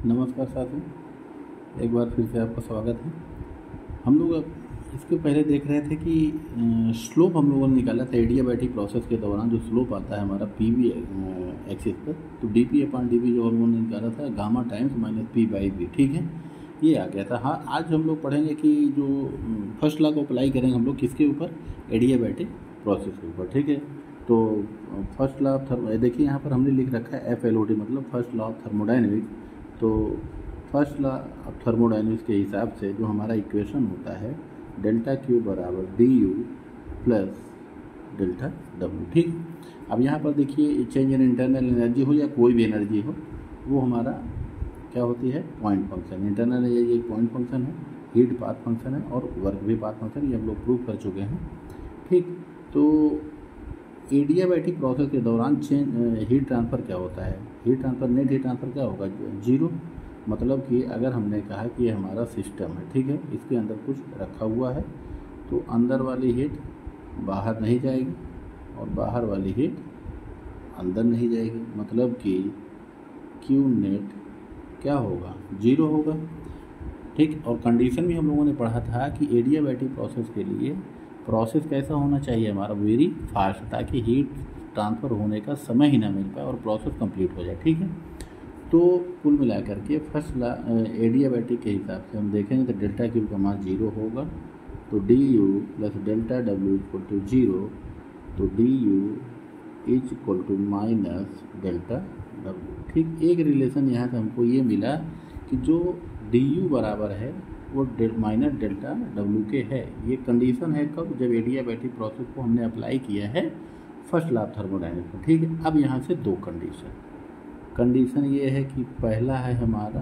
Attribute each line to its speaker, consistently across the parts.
Speaker 1: नमस्कार साथियों, एक बार फिर से आपका स्वागत है। हम लोग अब इसके पहले देख रहे थे कि स्लोप हम लोगों ने निकाला था एडियाबैटिक प्रोसेस के दौरान। जो स्लोप आता है हमारा पी वी एक्सिस पर, तो D P upon D V जो हम लोगों ने निकाला था gamma times minus P by V, ठीक है, ये आ गया था। हाँ, आज हम लोग पढ़ेंगे कि जो फर्स्ट लॉ को अप्लाई करेंगे हम लोग किसके ऊपर, एडियाबैटिक प्रोसेस के ऊपर, ठीक है। तो फर्स्ट लॉ ऑफ देखिए यहाँ पर हमने लिख रखा है FLOD, मतलब फर्स्ट लॉ ऑफ थर्मोडाइनमिक्स। तो फर्स्ट लॉ ऑफ थर्मोडाइनमिक्स के हिसाब से जो हमारा इक्वेशन होता है डेल्टा क्यू बराबर D U plus delta W, ठीक। अब यहाँ पर देखिए चेंज इन इंटरनल एनर्जी हो या कोई भी एनर्जी हो, वो हमारा क्या होती है, पॉइंट फंक्शन। इंटरनल एनर्जी एक पॉइंट फंक्शन है, हीट पाथ फंक्शन है और वर्क भी पाथ फंक्शन, ये हम लोग प्रूव कर चुके हैं, ठीक। तो एडियाबैटिक प्रोसेस के दौरान हीट ट्रांसफ़र क्या होता है, heat transfer, net heat transfer क्या होगा, जीरो। मतलब कि अगर हमने कहा कि ये हमारा सिस्टम है, ठीक है, इसके अंदर कुछ रखा हुआ है, तो अंदर वाली हीट बाहर नहीं जाएगी और बाहर वाली हीट अंदर नहीं जाएगी, मतलब कि क्यू नेट क्या होगा, जीरो होगा, ठीक। और कंडीशन भी हम लोगों ने पढ़ा था कि एडियाबैटिक प्रोसेस के लिए प्रोसेस कैसा होना चाहिए हमारा, वेरी फास्ट, ताकि हीट ट्रांसफ़र होने का समय ही ना मिल पाए और प्रोसेस कंप्लीट हो जाए, ठीक है। तो कुल मिलाकर के फर्स्ट एडियाबैटिक के हिसाब से हम देखेंगे तो डेल्टा क्यू का मान जीरो होगा, तो D U plus delta W equal to zero, तो D U is equal to minus delta W, ठीक। एक रिलेशन यहाँ से हमको ये मिला कि जो डी यू बराबर है वो माइनस डेल्टा डब्ल्यू के है। ये कंडीशन है कब, जब एडियाबैटिक प्रोसेस को हमने अप्लाई किया है फर्स्ट लॉ ऑफ थर्मोडायनेमिक्स में, ठीक है। अब यहाँ से दो कंडीशन ये है कि पहला है हमारा,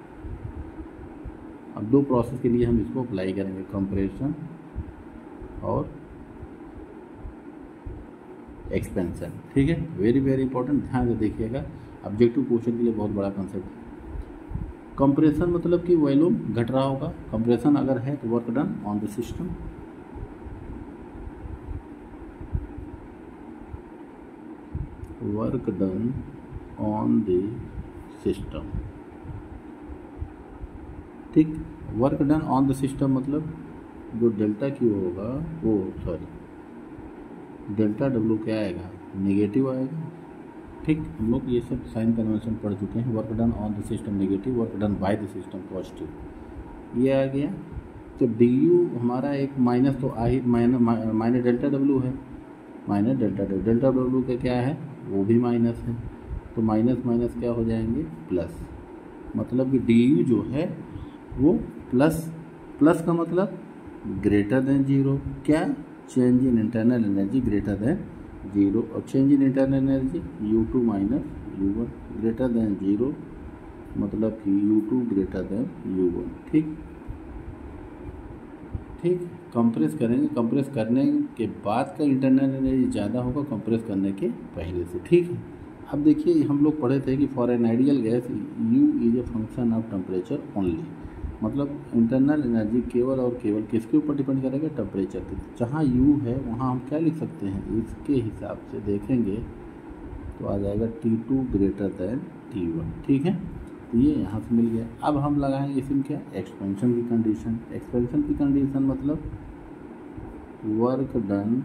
Speaker 1: अब दो प्रोसेस के लिए हम इसको अप्लाई करेंगे, कंप्रेशन और एक्सपेंशन, ठीक है। वेरी वेरी इंपॉर्टेंट, ध्यान से देखिएगा, ऑब्जेक्टिव क्वेश्चन के लिए बहुत बड़ा कंसेप्ट है। कंप्रेशन मतलब कि वॉल्यूम घट रहा होगा, कंप्रेशन अगर है तो work done on the system, work done on the system, ठीक। Work done on the system मतलब जो डेल्टा क्यू होगा वो, डेल्टा डब्ल्यू क्या आएगा, नेगेटिव आएगा, ठीक। हम लोग ये सब साइन कन्वेंशन पढ़ चुके हैं। Work done on the system negative, work done by the system positive, ये आ गया। तो डी यू हमारा एक माइनस तो आ ही, माइनस डेल्टा डब्ल्यू है, minus delta W, delta W का क्या है, वो भी माइनस है, तो माइनस माइनस क्या हो जाएंगे, प्लस। मतलब कि डी यू जो है वो प्लस, प्लस का मतलब ग्रेटर देन जीरो, क्या, change in internal energy greater than zero, और change in internal energy U2 minus U1 greater than zero, मतलब कि U2 ग्रेटर देन U1, ठीक ठीक। कंप्रेस करेंगे, कंप्रेस करने के बाद का इंटरनल एनर्जी ज़्यादा होगा कंप्रेस करने के पहले से, ठीक है। अब देखिए हम लोग पढ़े थे कि for an ideal gas U is a function of temperature only, मतलब इंटरनल एनर्जी केवल और केवल किसके ऊपर डिपेंड करेगा, टेम्परेचर पे। जहाँ U है वहाँ हम क्या लिख सकते हैं, इसके हिसाब से देखेंगे तो आ जाएगा T2 ग्रेटर दैन T1, ठीक है। तो ये यहाँ से मिल गया। अब हम लगाएंगे इसमें क्या, एक्सपेंशन की कंडीशन। एक्सपेंशन की कंडीशन मतलब work done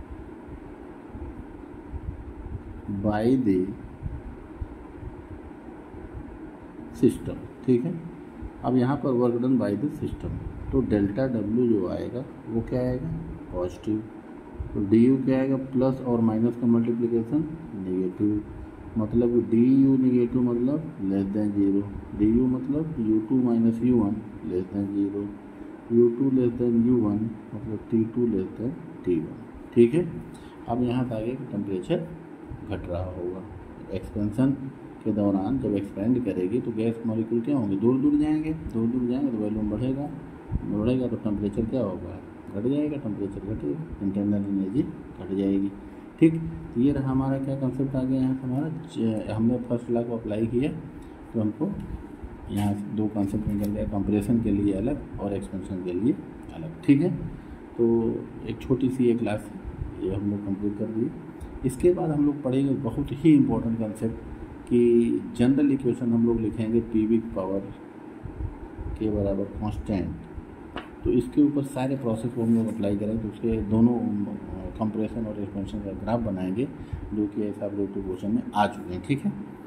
Speaker 1: by the system, ठीक है। अब यहाँ पर work done by the system, तो डेल्टा डब्ल्यू जो आएगा वो क्या आएगा, पॉजिटिव, तो डी यू क्या आएगा, प्लस और माइनस का मल्टीप्लिकेशन नेगेटिव, मतलब डी यू नेगेटिव मतलब less than zero, D U मतलब U2 minus U1 less than zero, U2 less than U1 मतलब T2 लेस देन T1, ठीक है। अब यहाँ से आगे टेम्परेचर घट रहा होगा। एक्सपेंशन के दौरान जब एक्सपेंड करेगी तो गैस मॉलिक्यूल क्या होंगे, दूर दूर जाएंगे, दूर दूर जाएंगे तो वॉल्यूम बढ़ेगा, बढ़ेगा तो टेम्परेचर क्या होगा, घट जाएगा, टेम्परेचर घटेगा, इंटरनल एनर्जी घट जाएगी, ठीक। तो ये रहा हमारा क्या कंसेप्ट आ गया यहाँ से हमारा, हमने फर्स्ट लॉ को अप्लाई किया तो हमको यहाँ दो कंसेप्ट निकल गया, कंप्रेशन के लिए अलग और एक्सपेंशन के लिए अलग, ठीक है। तो एक छोटी सी एक क्लास ये हम लोग कंप्लीट कर दिए। इसके बाद हम लोग पढ़ेंगे बहुत ही इम्पोर्टेंट कंसेप्ट कि जनरल इक्वेशन हम लोग लिखेंगे पी पावर के बराबर कांस्टेंट, तो इसके ऊपर सारे प्रोसेस को हम लोग अप्लाई करेंगे, तो उसके दोनों कंप्रेशन और एक्सपेंशन का ग्राफ बनाएंगे, जो कि ऐसा आप लोग के क्वेश्चन में आ चुके हैं। ठीक है।